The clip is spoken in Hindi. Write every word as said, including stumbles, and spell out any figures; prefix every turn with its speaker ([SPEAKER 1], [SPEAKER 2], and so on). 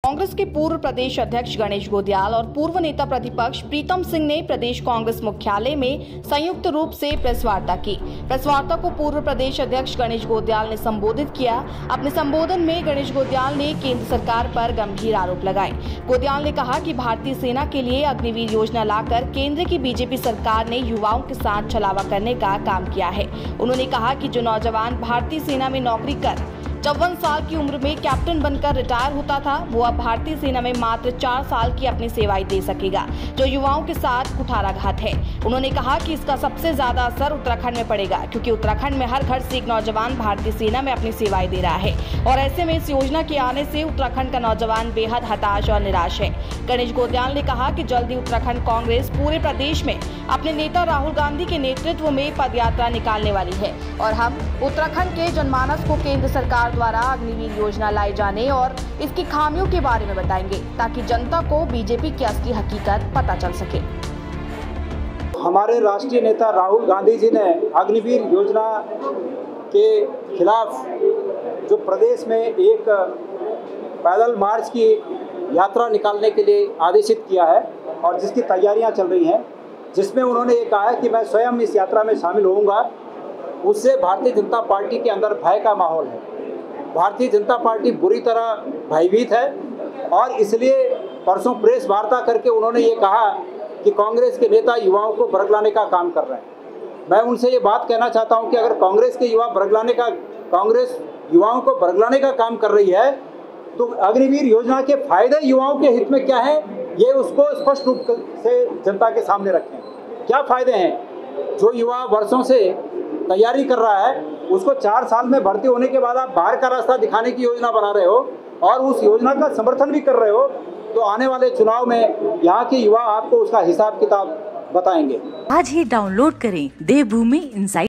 [SPEAKER 1] कांग्रेस के पूर्व प्रदेश अध्यक्ष गणेश गोंदियाल और पूर्व नेता प्रतिपक्ष प्रीतम सिंह ने प्रदेश कांग्रेस मुख्यालय में संयुक्त रूप से प्रेस वार्ता की। प्रेस वार्ता को पूर्व प्रदेश अध्यक्ष गणेश गोंदियाल ने संबोधित किया। अपने संबोधन में गणेश गोंदियाल ने केंद्र सरकार पर गंभीर आरोप लगाए। गोंदियाल ने कहा कि भारतीय सेना के लिए अग्निवीर योजना लाकर केंद्र की बीजेपी सरकार ने युवाओं के साथ छलावा करने का काम किया है। उन्होंने कहा कि जो नौजवान भारतीय सेना में नौकरी कर चौवन साल की उम्र में कैप्टन बनकर रिटायर होता था, वो अब भारतीय सेना में मात्र चार साल की अपनी सेवाएं दे सकेगा, जो युवाओं के साथ कुठाराघात है। उन्होंने कहा कि इसका सबसे ज्यादा असर उत्तराखंड में पड़ेगा, क्योंकि उत्तराखंड में हर घर से एक नौजवान भारतीय सेना में अपनी सेवाएं दे रहा है और ऐसे में इस योजना के आने से उत्तराखंड का नौजवान बेहद हताश और निराश है। गणेश गोंदियाल ने कहा कि जल्द ही उत्तराखंड कांग्रेस पूरे प्रदेश में अपने नेता राहुल गांधी के नेतृत्व में पदयात्रा निकालने वाली है और हम उत्तराखंड के जनमानस को केंद्र सरकार द्वारा अग्निवीर योजना लाए जाने और इसकी खामियों के बारे में बताएंगे, ताकि जनता को बीजेपी की असली हकीकत पता चल सके।
[SPEAKER 2] हमारे राष्ट्रीय नेता राहुल गांधी जी ने अग्निवीर योजना के खिलाफ जो प्रदेश में एक पैदल मार्च की यात्रा निकालने के लिए आदेशित किया है और जिसकी तैयारियां चल रही हैं, जिसमें उन्होंने ये कहा है कि मैं स्वयं इस यात्रा में शामिल होऊंगा, उससे भारतीय जनता पार्टी के अंदर भय का माहौल है। भारतीय जनता पार्टी बुरी तरह भयभीत है और इसलिए परसों प्रेस वार्ता करके उन्होंने ये कहा कि कांग्रेस के नेता युवाओं को बरगलाने का काम कर रहे हैं। मैं उनसे ये बात कहना चाहता हूं कि अगर कांग्रेस के युवा बरगलाने का कांग्रेस युवाओं को बरगलाने का काम कर रही है, तो अग्निवीर योजना के फायदे युवाओं के हित में क्या है, ये उसको स्पष्ट रूप से जनता के सामने रखें। क्या फायदे हैं? जो युवा वर्षों से तैयारी कर रहा है, उसको चार साल में भर्ती होने के बाद आप बाहर का रास्ता दिखाने की योजना बना रहे हो और उस योजना का समर्थन भी कर रहे हो, तो आने वाले चुनाव में यहाँ के युवा आपको उसका हिसाब किताब बताएंगे।
[SPEAKER 3] आज ही डाउनलोड करें देवभूमि इंसाइट।